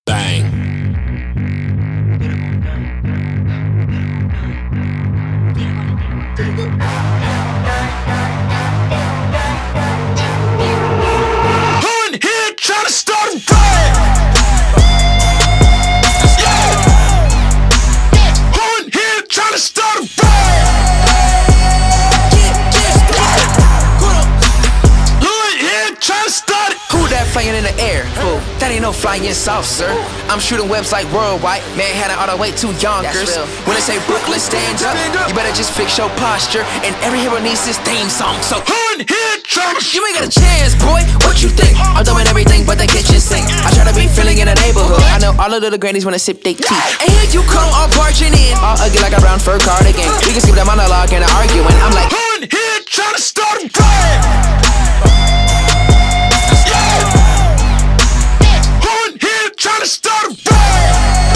Bang. Who in here trying to start a riot? Yeah. Who in here trying to start a riot? Who in here trying to start it? Who that flying in the air? Fool, that ain't no flying south, sir. I'm shooting webs like worldwide, Manhattan all the way to Yonkers. When they say Brooklyn stand up, you better just fix your posture. And every hero needs his theme song. So Who in here trying to? you ain't got a chance, boy. What you think? I'm doing everything but the kitchen sink. I try to be feeling in the neighborhood. I know all the little grannies wanna sip their tea. And here you come, all barging in, all ugly like a brown fur cardigan. We can skip the monologue and the arguing. I'm like, Who in here trying to start a riot? Yeah. Who in here trying to start a riot?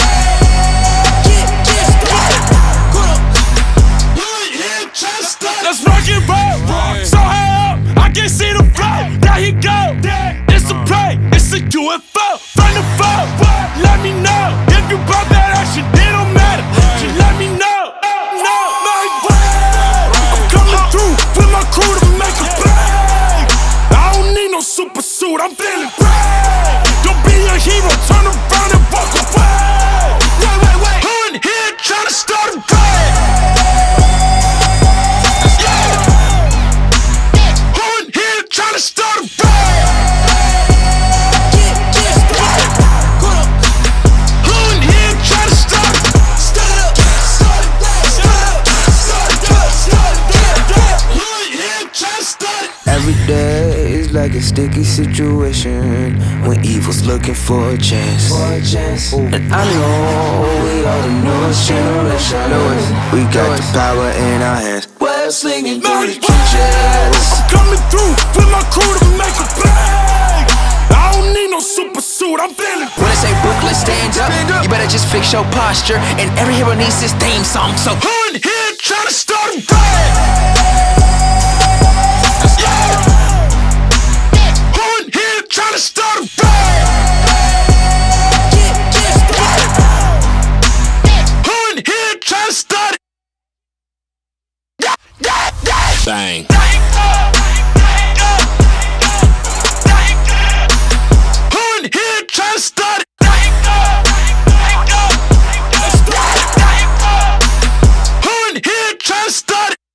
Who in here trying to start a riot? Let's rock and roll. So high up, I can see the flow. There he go. It's a play, it's a UFO. From the phone, let me know if you brought that action. It don't matter. Just let me know. No, my way. I'm coming through with my crew to make a play. I don't need no super suit. I'm feeling brave. Don't be a hero. Turn around and walk away. Wait. Who in here trying to start a riot? Yeah. Who in here trying to start a riot? Who in here trying to start it? Who in here trying to start it? Every day is like a sticky situation when evil's looking for a chance. And I know we are the newest generation. We got the power in our hands. We're slinging through the trenches. I'm coming through with my crew to make a play. I don't need no super suit. I'm feeling when they say Brooklyn stand up, you better just fix your posture. And every hero needs his theme song. So Who in here trying to start a riot? Yeah. Who in here trying to start a riot? Who in here trying to start it? Bang. Who in here trying to start it? Who in here trying to start it?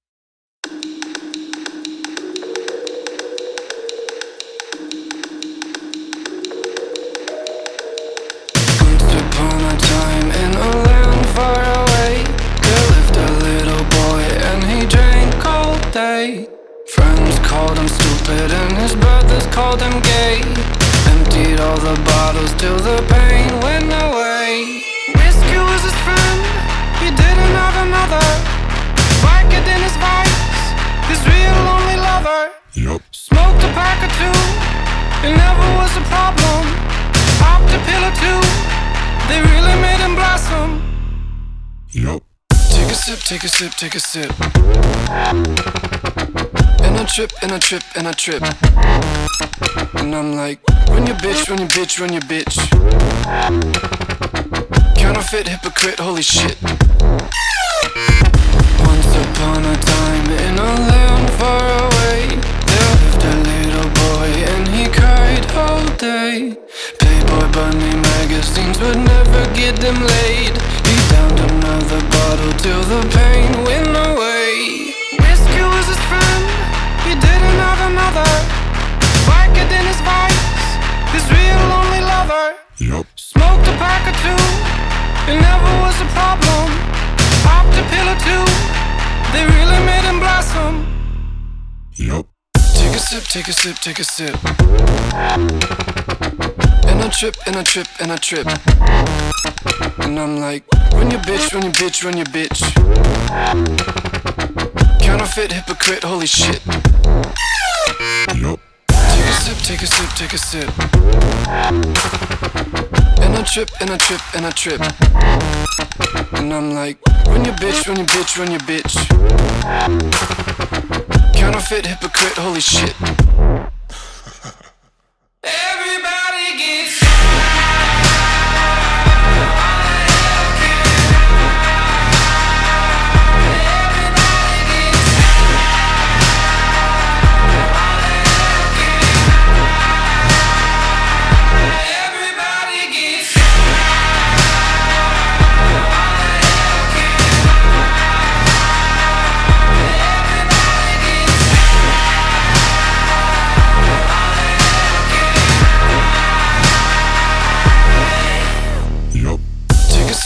Once upon a time in a land far away, there lived a little boy and he drank all day. Friends called him stupid and his brothers called him gay. Emptied all the bottles till the pain went away. Whiskey was his friend, he didn't have another. Vodka in his vice, his real lonely lover. Smoked a pack or two, it never was a problem. Popped a pill or two, they really made him blossom. Take a sip, take a sip, take a sip. And I trip, and I trip, and I trip. And I'm like, run your bitch, run your bitch, run your bitch. Counterfeit, hypocrite, holy shit. Once upon a time in a land far away, there lived a little boy and he cried all day. Playboy bunny magazines would never get them laid. He downed another bottle till the pain went away. Whiskey was his friend, he didn't have another. Vodka in his vice, his real lonely lover. Smoked a pack or two, it never was a problem. Popped a pill or two, they really made him blossom. Take a sip, take a sip, take a sip. And I trip, and I trip, and I trip. And I'm like, run your bitch, run your bitch, run your bitch. Counterfeit, hypocrite, holy shit. Take a sip, take a sip, take a sip. And I trip, and I trip, and I trip. And I'm like, run your bitch, run your bitch, run your bitch. Counterfeit, hypocrite, holy shit. Everybody gets high.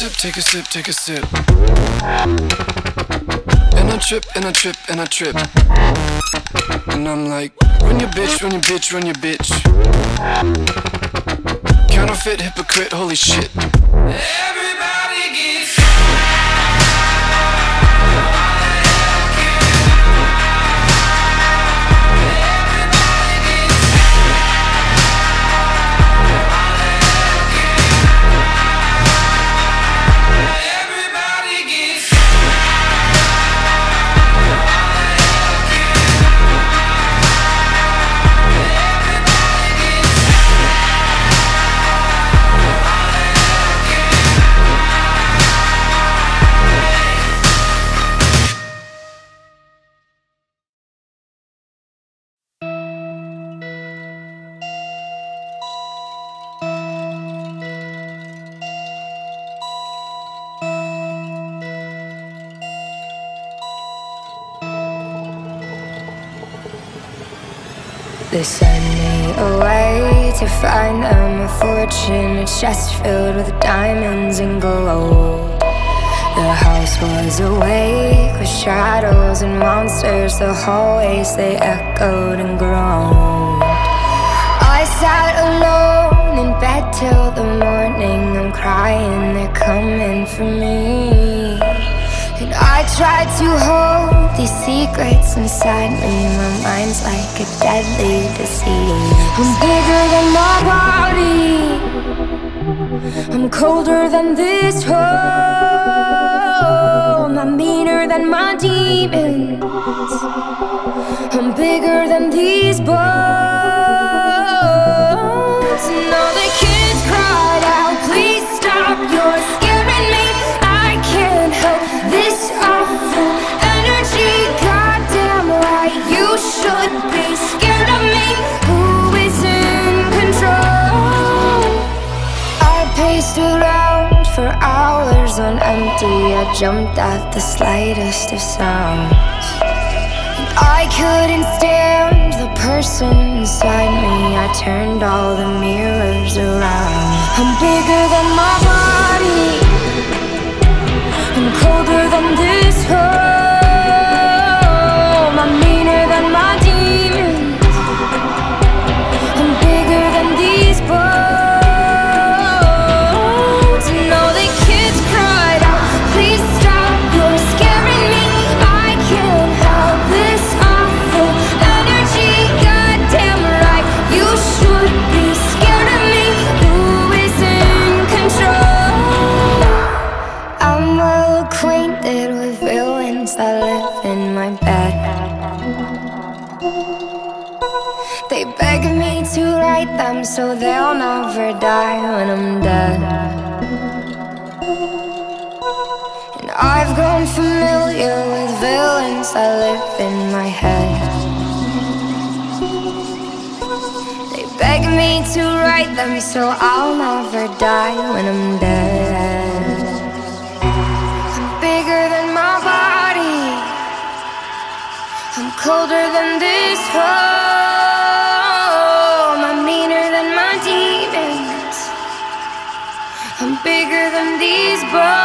sip, take a sip, take a sip. And I trip, and I trip, and I trip. And I'm like, run your bitch, run your bitch, run your bitch. Counterfeit, hypocrite, holy shit. Everybody gets They sent me away to find them a fortune, a chest filled with diamonds and gold. The house was awake with shadows and monsters. The hallways, they echoed and groaned. I sat alone in bed till the morning. I'm crying, they're coming for me. And I tried to hold these secrets inside me. My mind's like a deadly disease. I'm bigger than my body. I'm colder than this home. I'm meaner than my demons. I'm bigger than these bones. And all the kids cried out, please stop, you're scaring me. I can't help this awful energy. Goddamn right, you should be scared of me. Who is in control? I paced around for hours on empty. I jumped at the slightest of sounds. I couldn't stand the person inside me. I turned all the mirrors around. I'm bigger than my body. I'm colder than this home. I'm meaner than my demons. I'm bigger than these bones. And all the kids cried out, please stop, you're scaring me. I can't help this awful energy. Goddamn right, you should be scared of me. Who is in control? I'm well acquainted with villains that live in my bed. They beg me to write them so they'll never die when I'm dead. And I've grown familiar with villains that live in my head. They beg me to write them so I'll never die when I'm dead. I'm bigger than my body. I'm colder than this home. I'm meaner than my demons. I'm bigger than these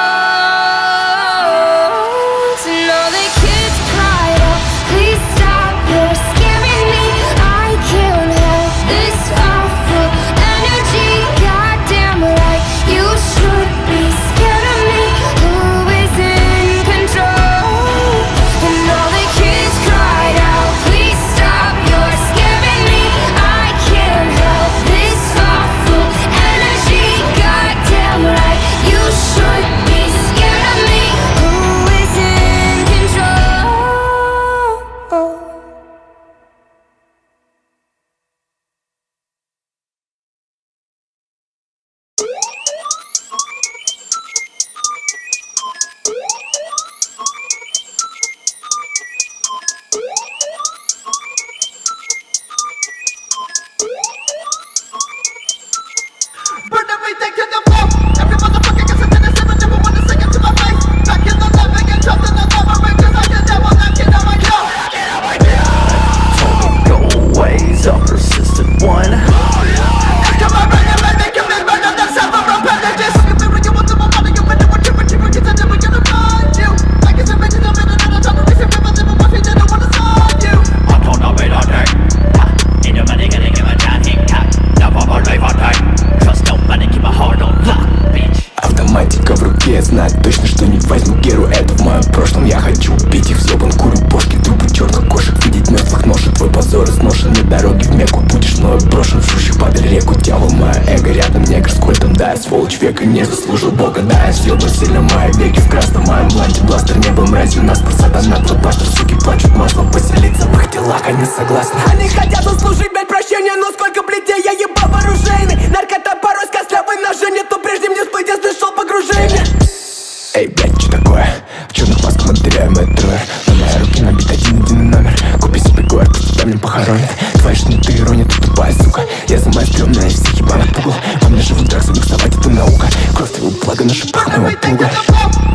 bones. And all the kids cried out, please stop, you're scaring me. I can't help this awful energy. Goddamn right, you should be scared of me. Who is in control? And all the kids cried out, please stop, you're scaring me. I can't help this awful energy. Goddamn right, you should be руке. Я знаю точно, что не возьму Геру. Это в моем прошлом. Я хочу убить их взъебан, курю бошки, трупы черных кошек, видеть мертвых ношек. Твой позор изношен, нет дороги в Мекку. Будешь мною брошен, в шущих падаль реку. Дьявол, мое эго рядом, негр с кольтом. Да, я сволочь века, не заслужил бога. Да, я съебан сильно, мои веки в красном моем бланте. Бластер небо мразью, нас сатана, твой пастор. Суки плачут, масло поселиться в их телах, они согласны. Они хотят заслужить, блять, прощения, но сколько плетей я ебал вооружейный. Наркота порой с костлявой ножи, нету прежним не сплыть, если шел погружение. Эй, блядь, что такое? В черных масках мы теряем трое. На моей руке набит один номер. Купи себе город, пусть тебя мне похоронят. Твои шниты ирония, ты тупая, сука. Я самая стрёмная из всех ебаных пугал. Во мне живут драк, за них вставать, это наука. Кровь твоего блага на шипах моего плуга.